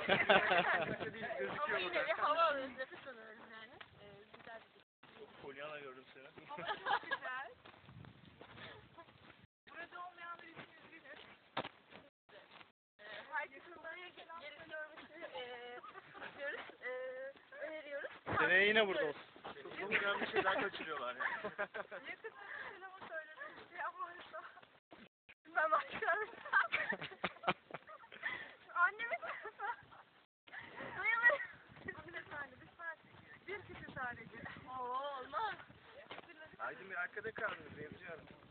Ama yine bir hava alıyoruz, nefes alıyoruz yani. Güzel bir Polyana gördüm seni. Ama çok güzel. Burada olmayan bir için üzgünüz. Herkesin buraya gelip görmesini istiyoruz, öneriyoruz. Seneye yine burada olsun. Çok önemli şeyler kaçırıyorlar ya. Yakında selamı söylemek şey yaparsa. Ben başlarım. Annemin tarafı. Duyulur. Hanımefendi lütfen. Bir kişi sadece. Oo olmaz. Haydi bir arkada kaldınız, yapacağım.